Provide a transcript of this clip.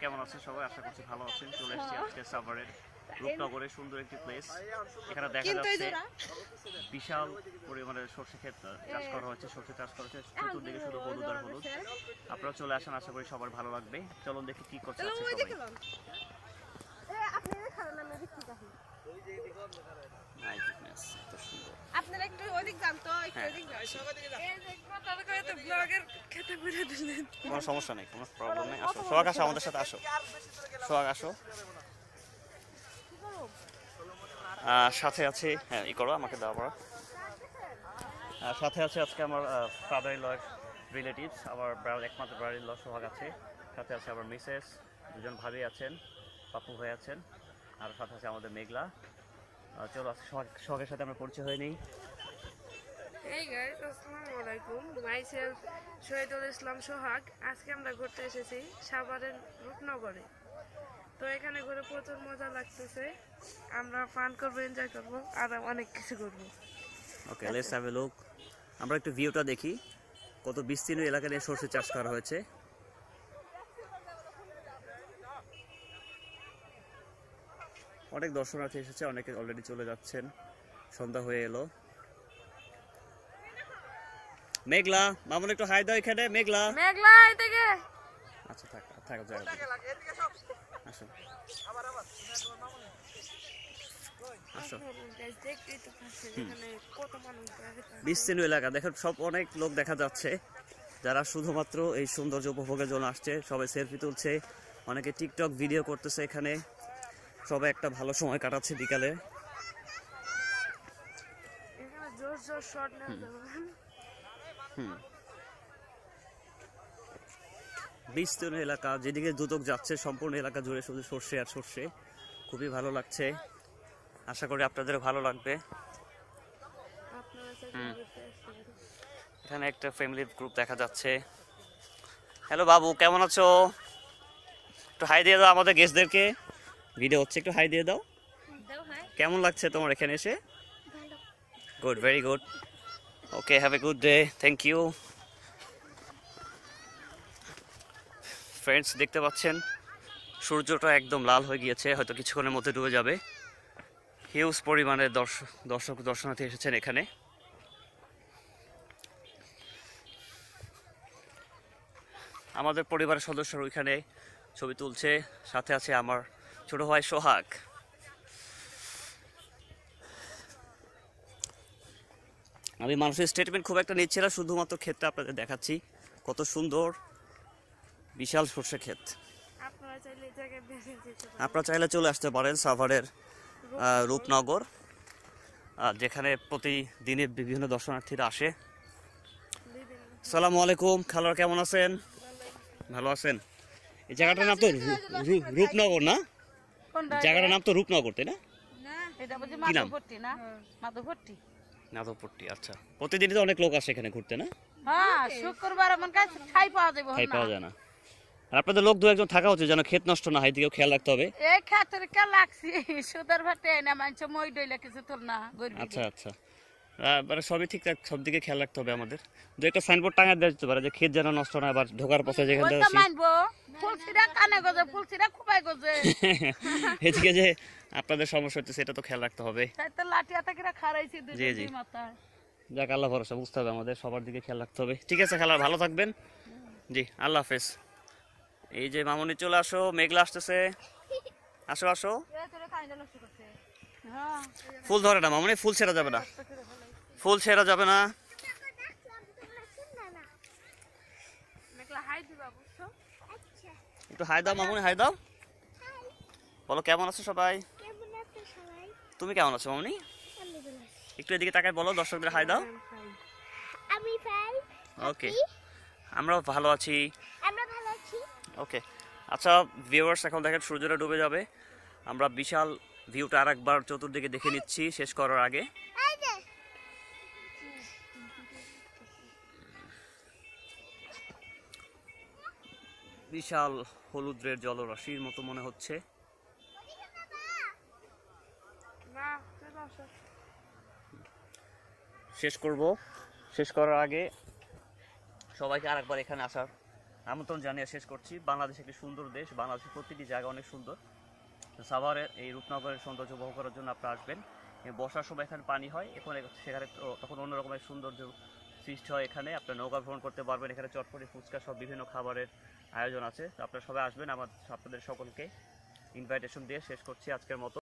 কেমন আছেন সবাই? আশা করছি ভালো আছেন। চলে এসেছি আজকে সাভারের রূপনগরে সুন্দর একটি প্লেস। এখানে দেখা যাচ্ছে বিশাল পরিমাণের সরষে ক্ষেত চাষ করা হয়েছে, সরষে চাষ করা হয়েছে, চতুর্দিকে শুধু হলুদ আর হলুদ। আপনারা চলে আসেন, আশা করি সবার ভালো লাগবে। চলুন দেখি কি করছে আজকে সবাই। আপনারা একটু ওদিক যান তো, একটু ওদিক যান। এই যে কথা করে তো ব্লগের খেতে পুরো দিলেন। কোনো সমস্যা নেই, কোনো প্রবলেম নেই। আসো সোহাগ, আসো আমাদের সাথে, আসো সোহাগ, আসো। সাথে আছে, হ্যাঁ ই করো, আমাকে দাও পড়া। সাথে আছে আজকে আমার ফাদার ইন ল রিলেটিভস, আমার একমাত্র ব্রাদার ইন ল সোহাগ আছে। সাথে আছে আমার মিসেস, দুজন ভাবি আছেন, পাপ্পু ভাই আছেন, আর সাথে আছে আমাদের মেঘলা। চলো সোহাগের সাথে আমরা পরিচয় হয়ে নিই। এই গাইস, আসসালামু আলাইকুম। মাইসেলফ শহীদুল ইসলাম সোহাগ। আজকে আমরা ঘুরতে এসেছি সাভারের রূপনগরে। তো এখানে ঘুরে প্রচুর মজা লাগতেছে। আমরা ফান করবো, এনজয় করবো, আর অনেক কিছু করবো। Okay, let's have a look. আমরা একটু ভিউটা দেখি, কত বিস্তীর্ণ এলাকা নিয়ে সরষে চাষ করা হয়েছে। অনেক দর্শনার্থী এসেছে, অনেকে অলরেডি চলে যাচ্ছেন, সন্ধ্যা হয়ে এলো। মেঘলা, মামুন একটু হাই দাও এখানে। মেঘলা, মেঘলা এদিকে। আচ্ছা থাক থাক, জায়গা আসো আসো। বিস্তীর্ণ এলাকা দেখেন, সব অনেক লোক দেখা যাচ্ছে যারা শুধুমাত্র এই সৌন্দর্য উপভোগের জন্য আসছে। সবাই সেলফি তুলছে, অনেকে টিকটক ভিডিও করতেছে। এখানে সবাই একটা ভালো সময় কাটাচ্ছে বিকালে। বিস্তীর্ণ এলাকা, যেদিকে দুদক যাচ্ছে সম্পূর্ণ এলাকা জুড়ে শুধু সর্ষে আর সর্ষে। খুবই ভালো লাগছে, আশা করি আপনাদের ভালো লাগবে। এখানে একটা ফ্যামিলি গ্রুপ দেখা যাচ্ছে। হ্যালো বাবু, কেমন আছো? একটু হাই দিয়ে দাও আমাদের গেস্টদেরকে, ভিডিও হচ্ছে, একটু হাই দিয়ে দাও। কেমন লাগছে তোমার এখানে এসে? Good, very good. Okay, have a good day, thank you. Friends, দেখতে পাচ্ছেন সূর্যটা একদম লাল হয়ে গিয়েছে, হয়তো কিছুক্ষণের মধ্যে ডুবে যাবে। হিউজ পরিমাণে দর্শনার্থী এসেছেন এখানে। আমাদের পরিবারের সদস্যরা ওইখানে ছবি তুলছে, সাথে আছে আমার ছোট ভাই সোহাগ। আমি মানুষের স্টেটমেন্ট খুব একটা নিচ্ছি না, শুধুমাত্র ক্ষেতটা আপনাদের দেখাচ্ছি, কত সুন্দর বিশাল সরষে ক্ষেত। আপনারা চাইলে চলে আসতে পারেন সাভারের রূপনগর, যেখানে প্রতিদিনে বিভিন্ন দর্শনার্থীরা আসে। আসসালামু আলাইকুম, খালারা কেমন আছেন? ভালো আছেন? এই জায়গাটার নাম তো রূপনগর না? জায়গাটার নাম তো রূপনগর, তাই না? কি নাম? নাদবপট্টি। আচ্ছা, প্রতিদিনই তো অনেক লোক আসে এখানে ঘুরতে, না? হ্যাঁ, শুক্রবার আমার কাছে খাই পাওয়া যাবে খাই পাওয়া যায় না। আর আপনাদের লোক দু একজন থাকা উচিত, যেন ক্ষেত নষ্ট না হয়, দিকেও খেয়াল রাখতে হবে। এই ক্ষেতের কে লাগছি সুদার ভাতে না মানছ মই দইলা কিছু তোর না গরিব। আচ্ছা আচ্ছা, মানে সবই ঠিকঠাক, সব দিকে খেয়াল রাখতে হবে আমাদের। দু একটা সাইনবোর্ড টাঙা দিতে যেতে পারে যে ক্ষেত যেন নষ্ট না, আবার ঢোকার পথে যেখানে ওইটা মানবো। ফুলছিরা কানে গজে, ফুলছিরা খুবাই গজে। এদিকে যে আপনাদের সমস্যা হচ্ছে সেটা তো খেয়াল রাখতে হবে। তাই তো লাঠি হাতে কিরা খারাইছি দুই মাথায়। যাক, আল্লাহ ভরসা, বুঝতে হবে আমাদের, সবার দিকে খেয়াল রাখতে হবে। ঠিক আছে খালা, ভালো থাকবেন। জি, আল্লাহ হাফেজ। এই যে মামুনি চলে আসো, মেঘলা আসতেছে, আসো আসো। ফুল ধরে না মামুনি, ফুল ছেড়া যাবে না, ফুল ছেড়া যাবে না। একটু হাই দাও মামুনি, হাই দাও, বলো কেমন আছো সবাই। তুমি কেমন আছো মামুনি? একটু এদিকে তাকায় বলো, দর্শকদের হাই দাও। ওকে, আমরাও ভালো আছি। ওকে, আচ্ছা ভিউয়ার্স, এখন দেখেন সূর্যটা ডুবে যাবে। আমরা বিশাল ভিউটা আর একবার চতুর্দিকে দেখে নিচ্ছি শেষ করার আগে। বিশাল হলুদের জলরাশির মতো মনে হচ্ছে। শেষ করার আগে সবাইকে আরেকবার এখানে আসার আমন্ত্রণ জানিয়ে শেষ করছি। বাংলাদেশ একটি সুন্দর দেশ, বাংলাদেশের প্রতিটি জায়গা অনেক সুন্দর। তো সাভারের এই রূপনগরের সৌন্দর্য উপভোগ করার জন্য আপনারা আসবেন। বর্ষার সময় এখানে পানি হয়, এখন সেখানে তখন অন্য রকমের সৌন্দর্য সৃষ্টি হয়। এখানে আপনার নৌকা ভ্রমণ করতে পারবেন, এখানে চটপটি ফুচকা সব বিভিন্ন খাবারের আয়োজন আছে। তো আপনারা সবাই আসবেন। আপনাদের সকলকে ইনভাইটেশন দিয়ে শেষ করছি আজকের মতো।